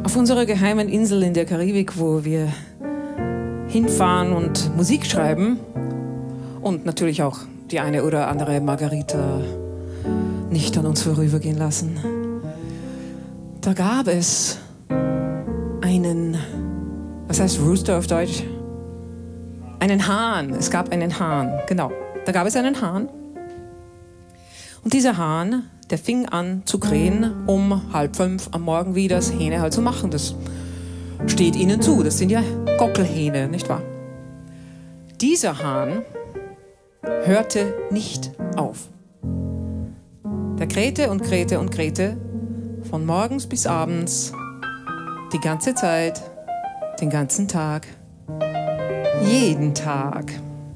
Auf unserer geheimen Insel in der Karibik, wo wir hinfahren und Musik schreiben und natürlich auch die eine oder andere Margarita nicht an uns vorübergehen lassen. Da gab es einen, was heißt Rooster auf Deutsch? Einen Hahn. Es gab einen Hahn, genau. Da gab es einen Hahn. Und dieser Hahn, der fing an zu krähen um 4:30 am Morgen, wie das Hähne halt so machen. Das steht ihnen zu. Das sind ja Gockelhähne, nicht wahr? Dieser Hahn hörte nicht auf. Der krähte und krähte und krähte von morgens bis abends, die ganze Zeit, den ganzen Tag, jeden Tag,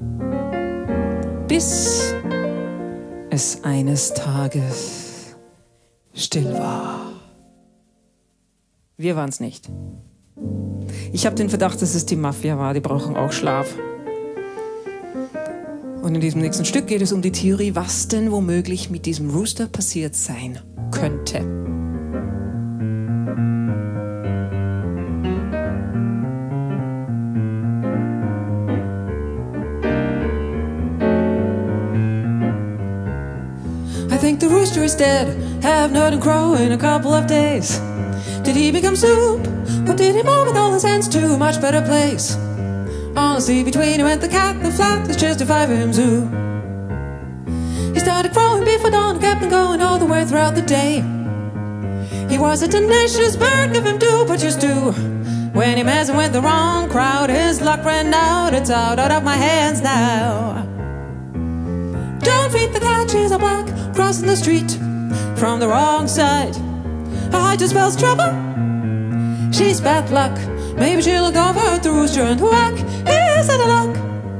bis es eines Tages still war. Wir waren es nicht. Ich habe den Verdacht, dass es die Mafia war, die brauchen auch Schlaf. Und in diesem nächsten Stück geht es um die Theorie, was denn womöglich mit diesem Rooster passiert sein könnte. I think the rooster is dead. Haven't heard him crow in a couple of days. Did he become soup? Or did he move with all his hands to a much better place? Honestly, between him and the cat, the flat is just a 5 AM zoo. He started crowing before dawn, kept on going all the way throughout the day. He was a tenacious bird, give him two, but just two. When he messing with the wrong crowd, his luck ran out, it's out of my hands now. Don't feed the cat, she's all black, crossing the street from the wrong side. I just spells trouble, she's bad luck. Maybe she'll look over at the rooster and whack, here's the luck.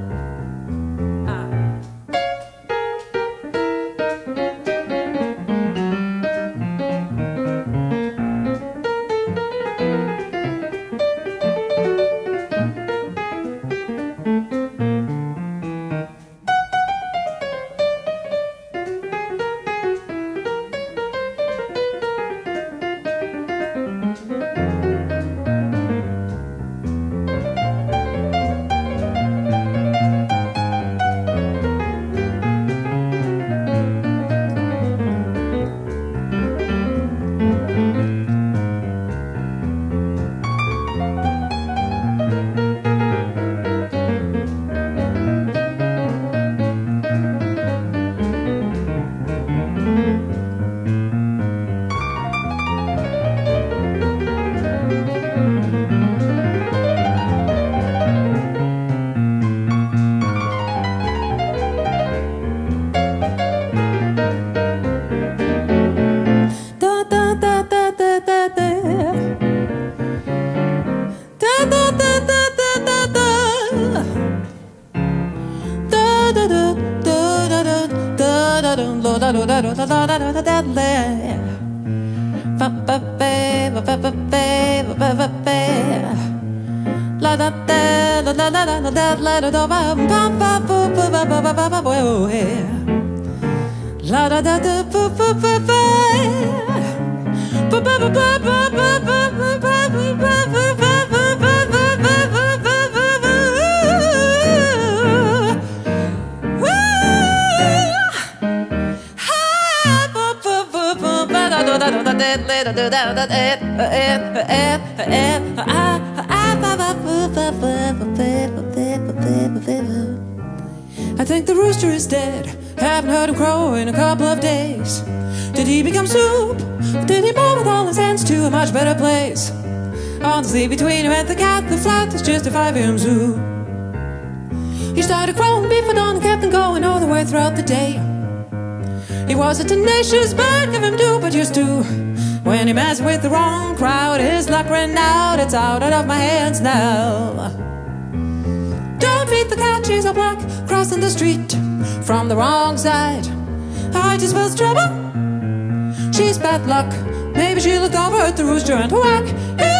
I think the rooster is dead. Haven't heard him crow in a couple of days. Did he become soup? Did he move with all his hands to a much better place? Honestly, between him and the cat, the flat is just a 5 AM zoo. He started crowing before dawn and kept on going all the way throughout the day. He was a tenacious bird, give him two, but just two. When he messed with the wrong crowd, his luck ran out, it's out of my hands now. Don't feed the cat, she's all black, crossing the street from the wrong side. I just spells trouble, she's bad luck. Maybe she'll look over at the rooster and whack.